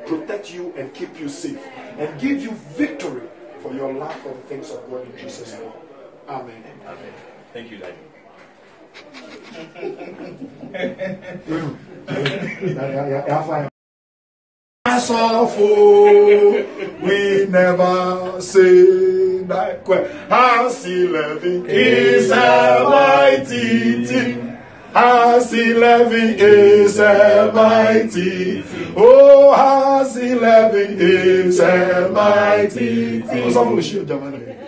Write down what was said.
protect you and keep you safe, and give you victory for your love for the things of God in Jesus' name. Amen. Amen. Thank you, Daddy. We never say that. As 11 is a mighty thing. As 11 is a mighty thing. Oh, as 11 is a mighty thing.